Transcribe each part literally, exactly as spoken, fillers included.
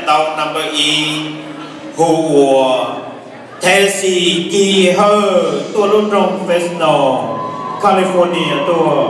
tàu number E hù của thế sĩ kỳ hơ tua lúc trong Fresno California tua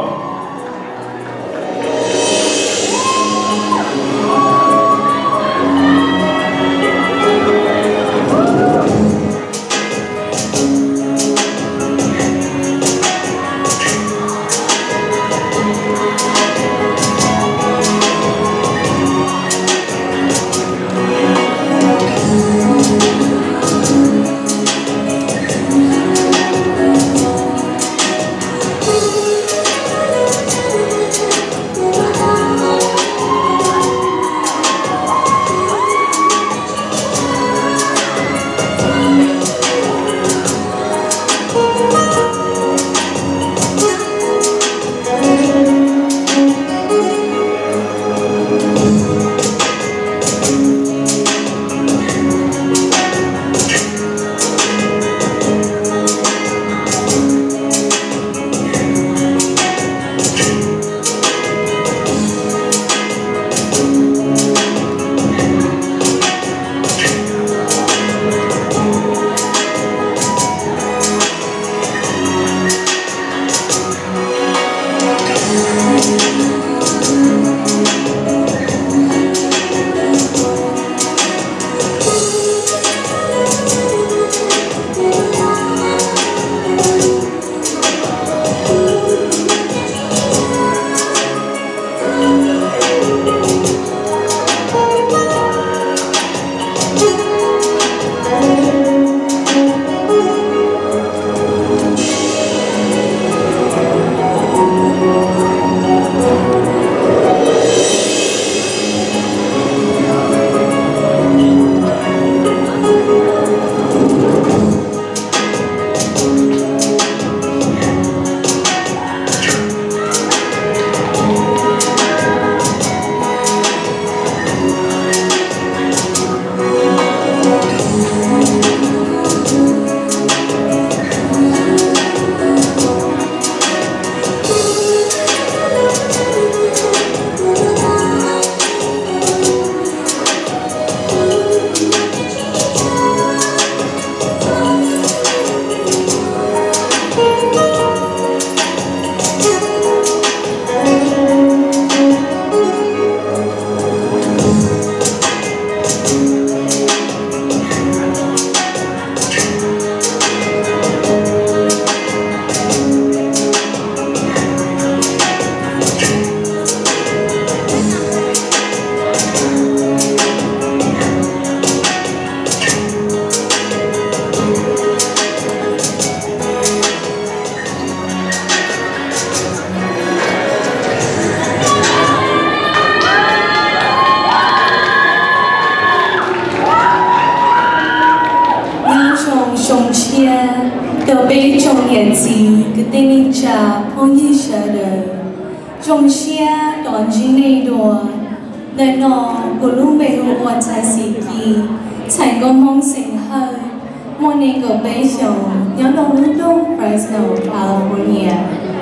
California.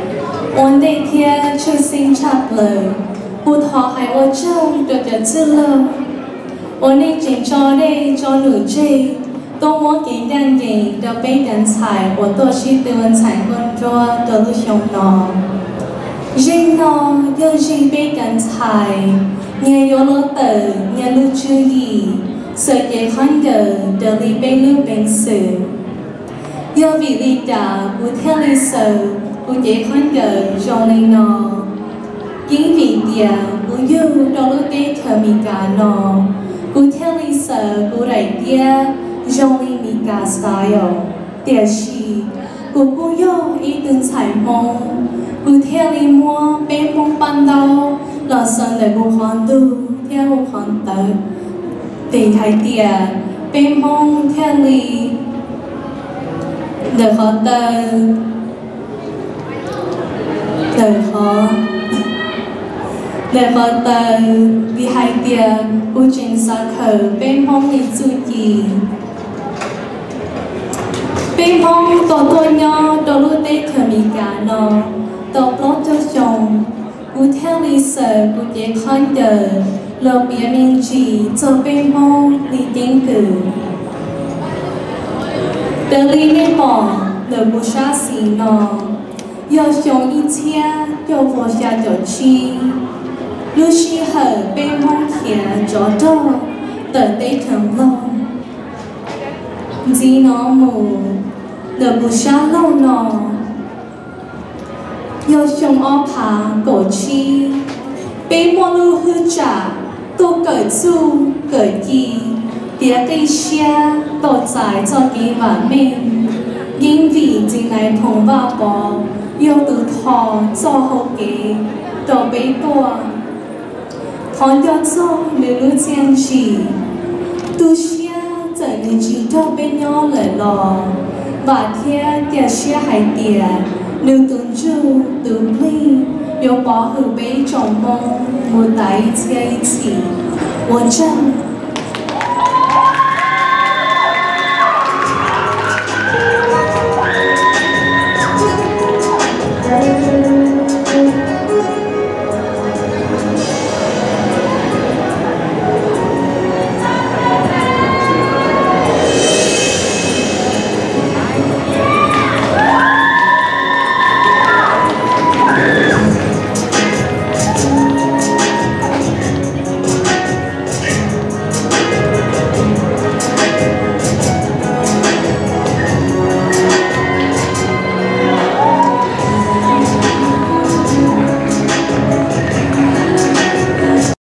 One day here choosing chapel, bụt họ hay ở trong được được chữ lơ. One day chính cho đây cho nữ chê, tôi muốn kiến đàn gì được bây đàn xài, của tôi chỉ tương xài con cho tôi lưu sống nó. Riêng nó yêu riêng bây đàn xài, nhờ yếu lỗ tử, nhờ lưu chữ gì, sự dễ khăn gờ, được lý bây lưu bệnh sự. Do vì lý đã của theo lý sở của dễ khăn gờ trong lý nó chính vì địa của yêu đó lúc tế thờ mì cả nó của theo lý sở của đại địa trong lý mì cả style địa chỉ của cô yêu ý từng giải mong của theo lý mua bê mong ban đầu là sân để của hoàn tu theo hoàn tử để thái địa bê mong theo lý đời khó tơ đời khó đời khó tơ vì hai tia u trình xa khờ bên mong đi du gì bên mong tổ tôi nhỏ tổ lưu tế thờ mì cả nó tổ lót cho chồng u theo lý sở u dễ khăn đời 了别名字做背梦里定格。德里那帮了不杀死呢，要想一天要活下去。lúc khi hở bên mong khía gió đỏ tờ tây thầm lòng dì nó mù đờ bù xa lâu nọ yêu chồng ó phá cổ chi bên mong lưu hư trả tô cởi chu cởi kỳ tía tây xe tổ giải cho kỳ và mình nhưng vì dì này thông vào bó yêu từ thò cho hậu kế tổ bế tua thon cho cho nếu lưu chen chỉ tu xia giờ nên chỉ cho bên nhau lời lò và theo tiền xia hay tiền nếu tuân chu từ ly nếu bỏ hư bế trong mong một đại chơi chỉ 我真